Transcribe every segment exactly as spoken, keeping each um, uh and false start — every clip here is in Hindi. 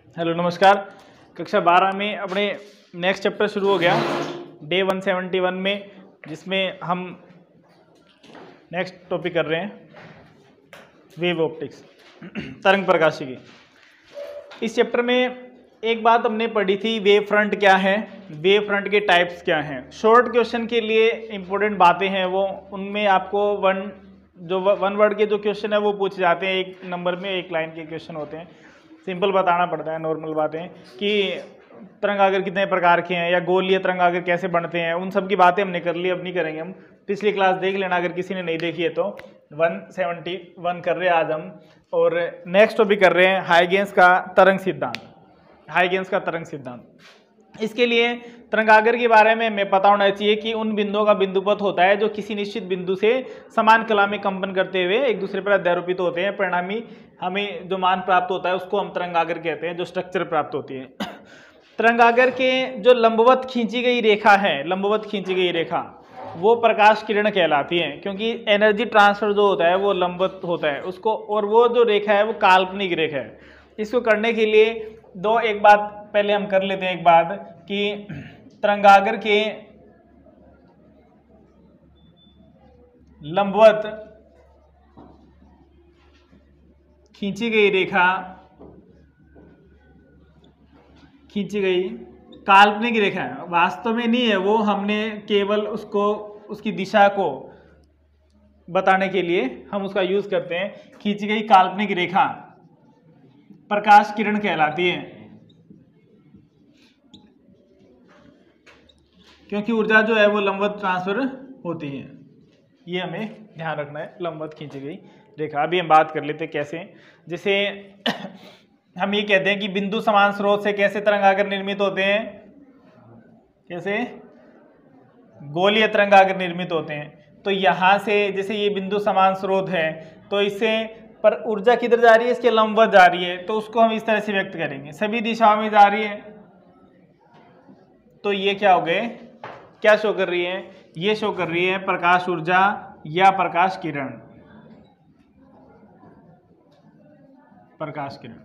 हेलो नमस्कार। कक्षा बारह में अपने नेक्स्ट चैप्टर शुरू हो गया डे वन सेवेंटी वन में, जिसमें हम नेक्स्ट टॉपिक कर रहे हैं वेव ऑप्टिक्स, तरंग प्रकाशी की। इस चैप्टर में एक बात हमने पढ़ी थी, वेव फ्रंट क्या है, वेव फ्रंट के टाइप्स क्या हैं। शॉर्ट क्वेश्चन के लिए इम्पोर्टेंट बातें हैं वो, उनमें आपको वन जो वन वर्ड के जो क्वेश्चन है वो पूछे जाते हैं। एक नंबर में एक लाइन के क्वेश्चन होते हैं, सिंपल बताना पड़ता है, नॉर्मल बातें कि तरंगागर कितने प्रकार के हैं या गोलीय तरंगागर कैसे बनते हैं, उन सब की बातें हमने कर ली, अब नहीं करेंगे हम। पिछली क्लास देख लेना अगर किसी ने नहीं देखी है तो। वन सेवेंटी वन कर रहे हैं आज हम, और नेक्स्ट टॉपिक कर रहे हैं हाइगेंस का तरंग सिद्धांत। हाइगेंस का तरंग सिद्धांत, इसके लिए तरंगागर के बारे में हमें पता होना चाहिए कि उन बिंदुओं का बिंदुपथ होता है जो किसी निश्चित बिंदु से समान कला में कंपन करते हुए एक दूसरे पर अध्यारोपित होते हैं। परिणामी हमें जो मान प्राप्त होता है उसको हम तरंगागर कहते हैं, जो स्ट्रक्चर प्राप्त होती है। तरंगागर के जो लंबवत खींची गई रेखा है, लंबवत खींची गई रेखा वो प्रकाश किरण कहलाती है, क्योंकि एनर्जी ट्रांसफर जो होता है वो लंबवत होता है उसको, और वो जो रेखा है वो काल्पनिक रेखा है। इसको करने के लिए दो एक बात पहले हम कर लेते हैं, एक बात कि तरंगागर के लंबवत खींची गई रेखा, खींची गई काल्पनिक रेखा है, वास्तव में नहीं है वो, हमने केवल उसको उसकी दिशा को बताने के लिए हम उसका यूज करते हैं। खींची गई काल्पनिक रेखा प्रकाश किरण कहलाती है, क्योंकि ऊर्जा जो है वो लंबवत ट्रांसफर होती है। ये हमें ध्यान रखना है, लंबवत खींची गई रेखा। अभी हम बात कर लेते हैं कैसे। जैसे हम ये कहते हैं कि बिंदु समान स्रोत से कैसे तरंगागर निर्मित होते हैं, कैसे गोलीय तरंगागर निर्मित होते हैं। तो यहाँ से जैसे ये बिंदु समान स्रोत है, तो इससे पर ऊर्जा किधर जा रही है, इसके लंबवत जा रही है, तो उसको हम इस तरह से व्यक्त करेंगे, सभी दिशाओं में जा रही है। तो ये क्या हो गए, क्या शो कर रही है, ये शो कर रही है प्रकाश ऊर्जा या प्रकाश किरण, प्रकाश किरण।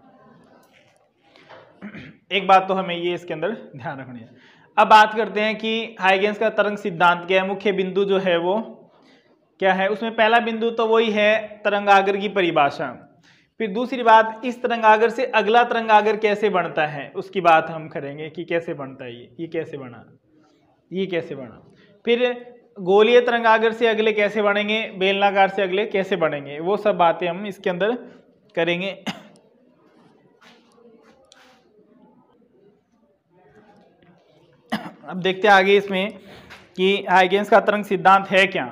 एक बात तो हमें ये इसके अंदर ध्यान रखनी है। अब बात करते हैं कि हाइगेंस का तरंग सिद्धांत क्या है। मुख्य बिंदु जो है वो क्या है, उसमें पहला बिंदु तो वही है तरंगागर की परिभाषा। फिर दूसरी बात, इस तरंगागर से अगला तरंगागर कैसे बनता है उसकी बात हम करेंगे कि कैसे बनता है, ये ये कैसे बना, ये कैसे बना। फिर गोलीय तरंगागर से अगले कैसे बनेंगे, बेलनाकार से अगले कैसे बनेंगे, वो सब बातें हम इसके अंदर करेंगे। अब देखते हैं आगे इसमें कि हाइगेंस का तरंग सिद्धांत है क्या।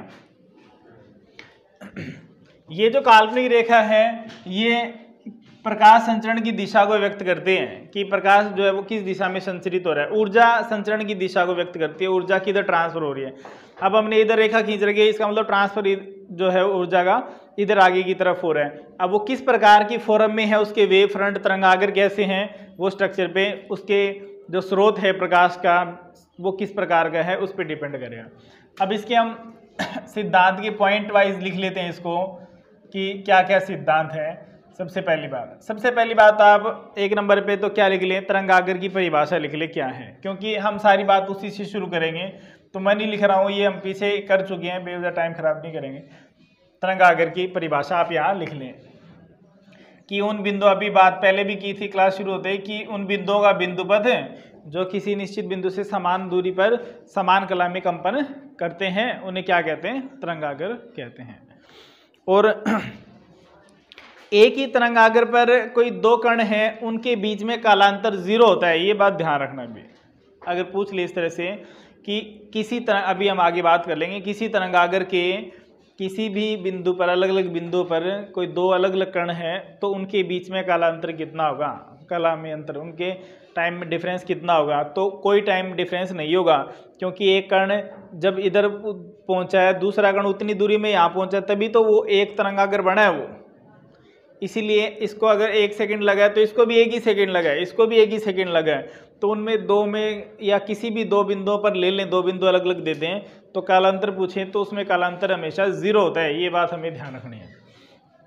ये जो काल्पनिक रेखा है ये प्रकाश संचरण की दिशा को व्यक्त करते हैं कि प्रकाश जो है वो किस दिशा में संचरित हो रहा है। ऊर्जा संचरण की दिशा को व्यक्त करती है, ऊर्जा किधर ट्रांसफर हो रही है। अब हमने इधर रेखा खींच रखी है, इसका मतलब ट्रांसफर जो है ऊर्जा का इधर आगे की तरफ हो रहा है। अब वो किस प्रकार की फॉर्म में है, उसके वेव फ्रंट तरंगागर कैसे हैं, वो स्ट्रक्चर पे उसके जो स्रोत है प्रकाश का वो किस प्रकार का है उस पर डिपेंड करेगा। अब इसके हम सिद्धांत के पॉइंट वाइज लिख लेते हैं इसको कि क्या क्या सिद्धांत है। सबसे पहली बात सबसे पहली बात आप एक नंबर पे तो क्या लिख लें, तरंगागर की परिभाषा लिख लें क्या है, क्योंकि हम सारी बात उसी से शुरू करेंगे। तो मैं नहीं लिख रहा हूँ, ये हम पीछे कर चुके हैं, बेवजह टाइम खराब नहीं करेंगे। तरंगागर की परिभाषा आप यहाँ लिख लें कि उन बिंदु, अभी बात पहले भी की थी क्लास शुरू होते ही, कि उन बिंदुओं का बिंदुपथ है जो किसी निश्चित बिंदु से समान दूरी पर समान कला में कंपन करते हैं, उन्हें क्या कहते हैं, तरंगागर कहते हैं। और एक ही तरंगागर पर कोई दो कण हैं, उनके बीच में कालांतर जीरो होता है, ये बात ध्यान रखना भी। अगर पूछ ले इस तरह से कि किसी तरह, अभी हम आगे बात कर लेंगे, किसी तरंगागर के किसी भी बिंदु पर, अलग अलग बिंदु पर कोई दो अलग अलग कण हैं, तो उनके बीच में कालांतर कितना होगा, कला में अंतर, उनके टाइम में डिफरेंस कितना होगा। तो कोई टाइम डिफरेंस नहीं होगा, क्योंकि एक कण जब इधर पहुंचा है, दूसरा कण उतनी दूरी में यहाँ पहुंचा, तभी तो वो एक तरंगागर बना है वो। इसीलिए इसको अगर एक सेकंड लगा है तो इसको भी एक ही सेकंड लगा है, इसको भी एक ही सेकंड लगा है, तो उनमें दो में या किसी भी दो बिंदुओं पर ले लें, दो बिंदु अलग अलग देते हैं, तो कालांतर पूछें तो उसमें कालांतर हमेशा जीरो होता है, ये बात हमें ध्यान रखनी है।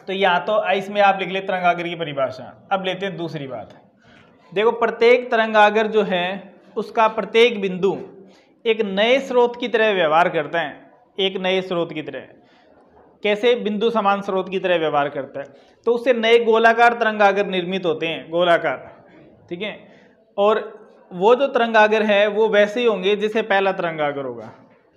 तो या तो इसमें आप लिख ले तरंगागर की परिभाषा। अब लेते हैं दूसरी बात। देखो प्रत्येक तरंगागर जो है उसका प्रत्येक बिंदु एक नए स्रोत की तरह व्यवहार करता है, एक नए स्रोत की तरह। कैसे? बिंदु समान स्रोत की तरह व्यवहार करता है, तो उससे नए गोलाकार तरंगागर निर्मित होते हैं, गोलाकार, ठीक है। और वो जो तरंगागर है वो वैसे ही होंगे जैसे पहला तरंगागर होगा।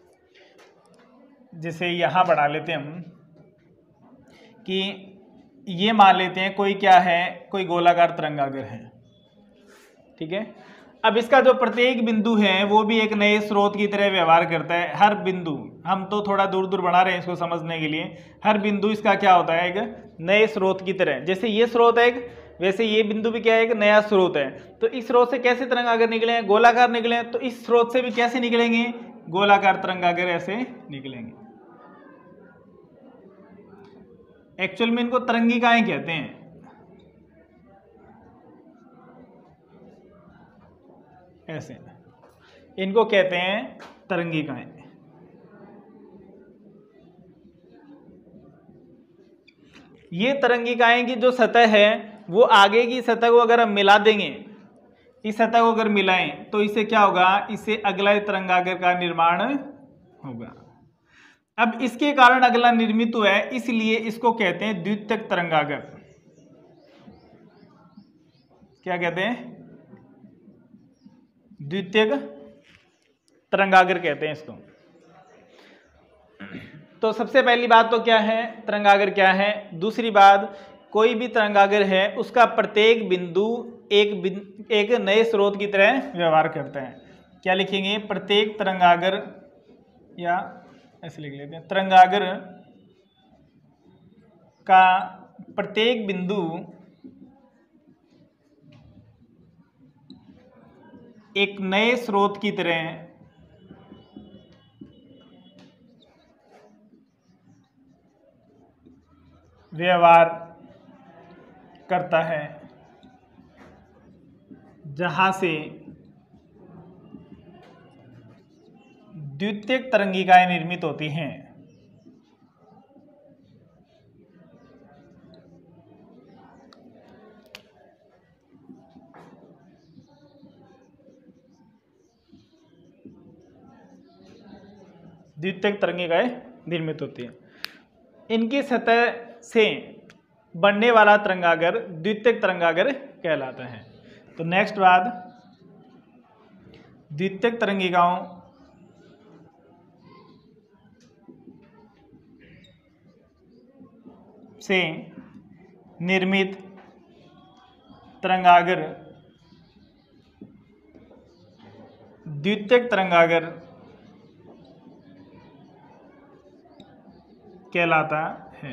जैसे यहां बढ़ा लेते हैं हम कि ये मान लेते हैं कोई क्या है, कोई गोलाकार तरंगागर है, ठीक है। अब इसका जो प्रत्येक बिंदु है वो भी एक नए स्रोत की तरह व्यवहार करता है। हर बिंदु, हम तो थोड़ा दूर दूर बढ़ा रहे हैं इसको समझने के लिए, हर बिंदु इसका क्या होता है, एक नए स्रोत की तरह। जैसे ये स्रोत है एक, वैसे ये बिंदु भी क्या है, एक नया स्रोत है। तो इस स्रोत से कैसे तरंगागर निकले हैं? गोलाकार निकले हैं। तो इस स्रोत से भी कैसे निकलेंगे? गोलाकार तरंगागर ऐसे निकलेंगे। एक्चुअल में इनको तरंगिकाएं कहते हैं। ऐसे इनको कहते हैं तरंगिकाएं। ये तरंगिकाएं की जो सतह है वो आगे की सतह को अगर हम मिला देंगे, इस सतह को अगर मिलाएं तो इससे क्या होगा, इससे अगला तरंगागर का निर्माण होगा। अब इसके कारण अगला निर्मित हुआ है, इसलिए इसको कहते हैं द्वितीयक तरंगागर। क्या कहते हैं? द्वितीयक तरंगागर कहते हैं इसको। तो सबसे पहली बात तो क्या है, तरंगागर क्या है। दूसरी बात, कोई भी तरंगागर है उसका प्रत्येक बिंदु एक बिंदु, एक नए स्रोत की तरह व्यवहार करता है। क्या लिखेंगे? प्रत्येक तरंगागर, या ऐसे लिख लेते हैं, तरंगागर का प्रत्येक बिंदु एक नए स्रोत की तरह व्यवहार करता है, जहां से द्वितीयक तरंगिकाएं निर्मित होती हैं। द्वितीयक तरंगिकाएं निर्मित होती हैं। इनकी सतह से बनने वाला तरंगागर द्वितीयक तरंगागर कहलाता है। तो नेक्स्ट बात, द्वितीयक तरंगिकाओं से निर्मित तरंगागर द्वितीयक तरंगागर कहलाता है।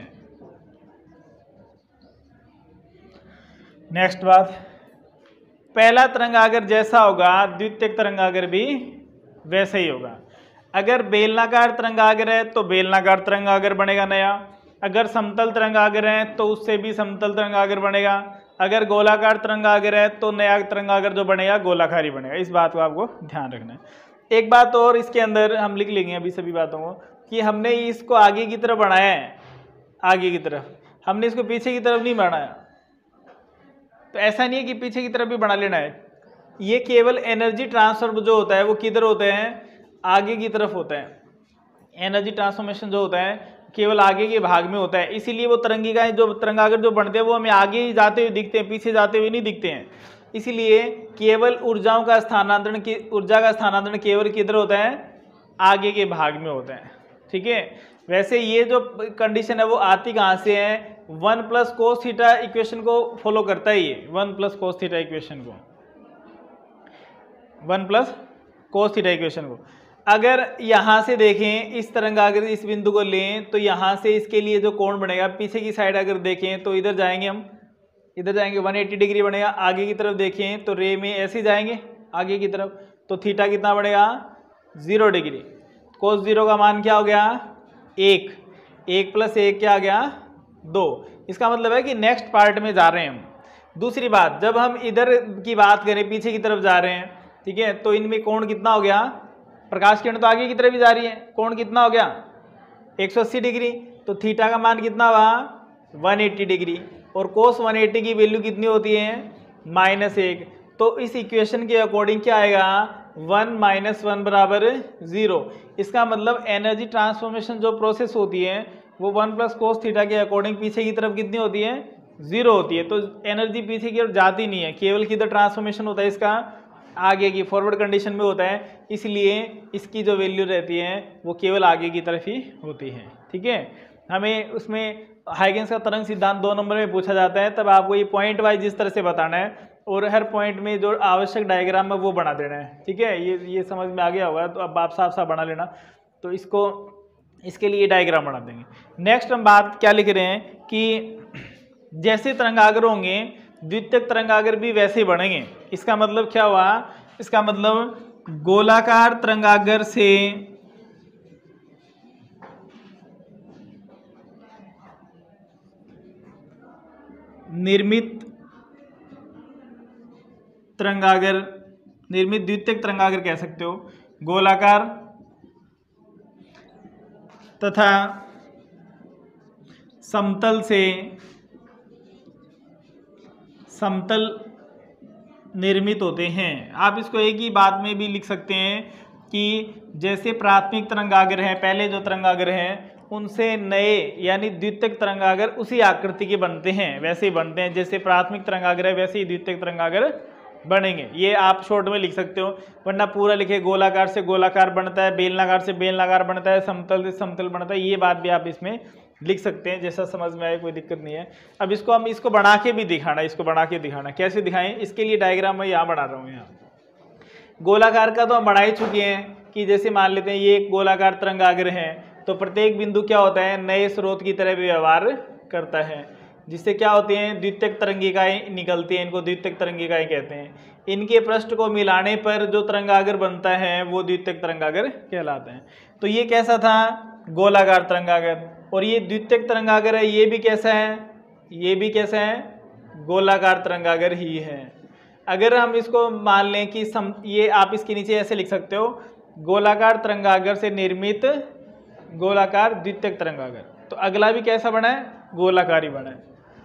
नेक्स्ट बात, पहला तरंगागर जैसा होगा द्वितीयक तरंगागर भी वैसे ही होगा। अगर बेलनाकार तरंगागर है तो बेलनाकार तरंगागर बनेगा नया, अगर समतल तरंगागर है तो उससे भी समतल तरंगागर बनेगा, अगर गोलाकार तरंगागर है तो नया तरंगागर जो बनेगा गोलाकार ही बनेगा। इस बात को आपको ध्यान रखना है। एक बात और इसके अंदर हम लिख लेंगे अभी सभी बातों को, कि हमने इसको आगे की तरफ बढ़ाया है, आगे की तरफ, हमने इसको पीछे की तरफ नहीं बढ़ाया। तो ऐसा नहीं है कि पीछे की तरफ भी बढ़ा लेना है, ये केवल एनर्जी ट्रांसफर जो होता है वो किधर होते हैं, आगे की तरफ होता है। एनर्जी ट्रांसफॉर्मेशन जो होता है केवल आगे के भाग में होता है, इसीलिए वो तरंगिकाएं जो तरंगागर जो बनते हैं वो हमें आगे ही जाते हुए दिखते हैं, पीछे जाते हुए नहीं दिखते हैं। इसीलिए केवल ऊर्जाओं का स्थानांतरण की ऊर्जा का स्थानांतरण केवल किधर होता है, आगे के भाग में होता है, ठीक है। वैसे ये जो कंडीशन है वो आती कहाँ से है, one plus cos theta equation को फॉलो करता है। ये one plus cos theta equation को, one plus cos theta equation को अगर यहाँ से देखें, इस तरंगागर इस बिंदु को लें तो यहाँ से इसके लिए जो कोण बनेगा, पीछे की साइड अगर देखें तो इधर जाएंगे हम, इधर जाएंगे एक सौ अस्सी डिग्री बनेगा। आगे की तरफ देखें तो रे में ऐसे जाएंगे आगे की तरफ, तो थीटा कितना बनेगा, जीरो डिग्री। कोस जीरो का मान क्या हो गया, एक, एक प्लस एक क्या आ गया, दो। इसका मतलब है कि नेक्स्ट पार्ट में जा रहे हैं हम। दूसरी बात, जब हम इधर की बात करें, पीछे की तरफ जा रहे हैं, ठीक है, तो इनमें कोण कितना हो गया, प्रकाश किरण तो आगे की तरफ ही जा रही है, कोण कितना हो गया एक सौ अस्सी डिग्री। तो थीटा का मान कितना हुआ, एक सौ अस्सी डिग्री, और कोस एक सौ अस्सी की वैल्यू कितनी होती है, माइनस एक। तो इस इक्वेशन के अकॉर्डिंग क्या आएगा, वन माइनस वन बराबर जीरो। इसका मतलब एनर्जी ट्रांसफॉर्मेशन जो प्रोसेस होती है वो वन प्लस कोस थीटा के अकॉर्डिंग पीछे की तरफ कितनी होती है, जीरो होती है। तो एनर्जी पीछे की ओर जाती नहीं है, केवल किधर ट्रांसफॉर्मेशन होता है इसका, आगे की फॉरवर्ड कंडीशन में होता है, इसलिए इसकी जो वैल्यू रहती है वो केवल आगे की तरफ ही होती है। ठीक है, हमें उसमें हाइगेंस का तरंग सिद्धांत दो नंबर में पूछा जाता है, तब आपको ये पॉइंट वाइज इस तरह से बताना है और हर पॉइंट में जो आवश्यक डायग्राम है वो बना देना है। ठीक है, ये ये समझ में आ गया होगा, तो अब आप साफ साफ बना लेना। तो इसको इसके लिए डायग्राम बना देंगे। नेक्स्ट हम बात क्या लिख रहे हैं कि जैसे तरंगागर होंगे द्वितीयक तरंगागर भी वैसे ही बनेंगे। इसका मतलब क्या हुआ, इसका मतलब गोलाकार तरंगागर से निर्मित तरंगागर, निर्मित द्वितीयक तरंगागर कह सकते हो, गोलाकार तथा समतल से समतल निर्मित होते हैं। आप इसको एक ही बात में भी लिख सकते हैं कि जैसे प्राथमिक तरंगागर है, पहले जो तरंगागर हैं उनसे नए यानी द्वितीयक तरंगागर उसी आकृति के बनते हैं, वैसे ही बनते हैं। जैसे प्राथमिक तरंगागर है वैसे ही द्वितीयक तरंगागर बनेंगे। ये आप शॉर्ट में लिख सकते हो, वरना पूरा लिखे गोलाकार से गोलाकार बनता है, बेलनाकार से बेलनाकार बनता है, समतल से समतल बनता है, ये बात भी आप इसमें लिख सकते हैं, जैसा समझ में आए, कोई दिक्कत नहीं है। अब इसको हम इसको बना के भी दिखाना, इसको बना के दिखाना कैसे दिखाएं, इसके लिए डायग्राम मैं यहाँ बना रहा हूँ। यहाँ गोलाकार का तो हम बना ही चुके हैं कि जैसे मान लेते हैं ये एक गोलाकार तरंगागर है, तो प्रत्येक बिंदु क्या होता है, नए स्रोत की तरह व्यवहार करता है, जिससे क्या होते हैं, द्वितीयक तरंगिकाएं निकलती हैं, इनको द्वितीयक तरंगिकाएं कहते हैं। इनके पृष्ठ को मिलाने पर जो तरंगागर बनता है वो द्वितीयक तरंगागर कहलाता है। तो ये कैसा था, गोलाकार तरंगागर, और ये द्वितीयक तरंगागर है, ये भी कैसा है, ये भी कैसा है, गोलाकार तरंगागर ही है। अगर हम इसको मान लें कि सम, ये आप इसके नीचे ऐसे लिख सकते हो, गोलाकार तरंगागर से निर्मित गोलाकार द्वितीयक तरंगागर, तो अगला भी कैसा बना है, गोलाकार ही बना है।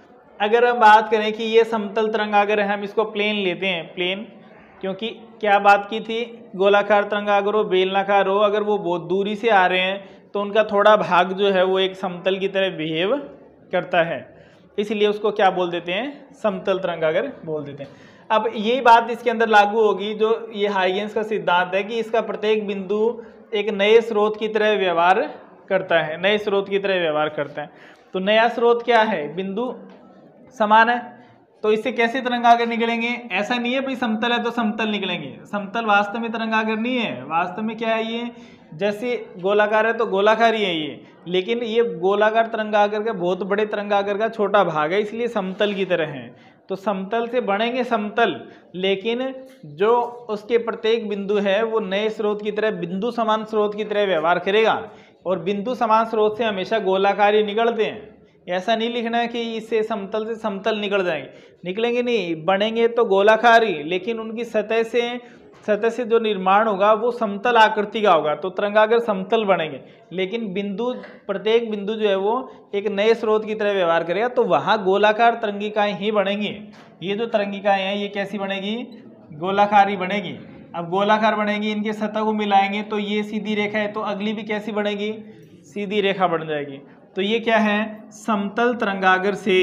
अगर हम बात करें कि ये समतल तरंगागर है, हम इसको प्लेन लेते हैं, प्लेन, क्योंकि क्या बात की थी, गोलाकार तरंगागर हो बेलनाकार हो, अगर वो बहुत दूरी से आ रहे हैं तो उनका थोड़ा भाग जो है वो एक समतल की तरह बिहेव करता है, इसलिए उसको क्या बोल देते हैं, समतल तरंगागर बोल देते हैं। अब यही बात इसके अंदर लागू होगी जो ये हाइगेंस का सिद्धांत है कि इसका प्रत्येक बिंदु एक नए स्रोत की तरह व्यवहार करता है, नए स्रोत की तरह व्यवहार करता है। तो नया स्रोत क्या है, बिंदु समान है, तो इससे कैसे तरंगागर निकलेंगे, ऐसा नहीं है भाई समतल है तो समतल निकलेंगे, समतल वास्तव में तरंगागर नहीं है, वास्तव में क्या है, ये जैसे गोलाकार है तो गोलाकार ही है ये, लेकिन ये गोलाकार तरंगागर का बहुत बड़े तरंगागर का छोटा भाग है, इसलिए समतल की तरह है। तो समतल से बनेंगे समतल, लेकिन जो उसके प्रत्येक बिंदु है वो नए स्रोत की तरह, बिंदु समान स्रोत की तरह व्यवहार करेगा, और बिंदु समान स्रोत से हमेशा गोलाकार ही निकलते हैं। ऐसा नहीं लिखना है कि इससे समतल से समतल निकल जाएंगे, निकलेंगे नहीं, बनेंगे तो गोलाकार ही, लेकिन उनकी सतह से सतह से जो निर्माण होगा वो समतल आकृति का होगा, तो तरंगागर समतल बनेंगे, लेकिन बिंदु प्रत्येक बिंदु जो है वो एक नए स्रोत की तरह व्यवहार करेगा, तो वहाँ गोलाकार तरंगिकाएं ही बनेंगी। ये जो तरंगिकाएं हैं ये कैसी बनेगी, गोलाकार ही बनेगी। अब गोलाकार बनेगी, इनके सतह को मिलाएंगे तो ये सीधी रेखा है, तो अगली भी कैसी बनेगी, सीधी रेखा बन जाएगी। तो ये क्या है, समतल तरंगागर से,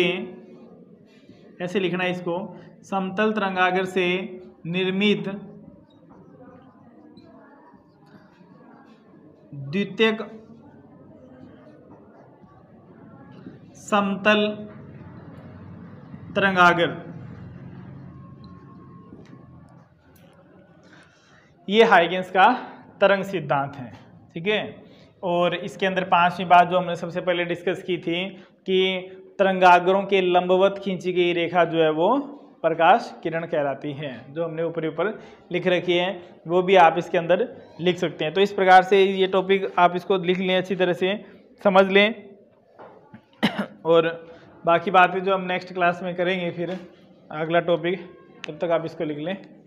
ऐसे लिखना है इसको, समतल तरंगागर से निर्मित द्वितीयक समतल तरंगागर, ये हाइगेंस का तरंग सिद्धांत है। ठीक है, और इसके अंदर पांचवी बात जो हमने सबसे पहले डिस्कस की थी कि तरंगागरों के लंबवत खींची गई रेखा जो है वो प्रकाश किरण कहलाती है, जो हमने ऊपर ऊपर लिख रखी है वो भी आप इसके अंदर लिख सकते हैं। तो इस प्रकार से ये टॉपिक आप इसको लिख लें, अच्छी तरह से समझ लें, और बाकी बातें जो हम नेक्स्ट क्लास में करेंगे फिर अगला टॉपिक, तब तक आप इसको लिख लें।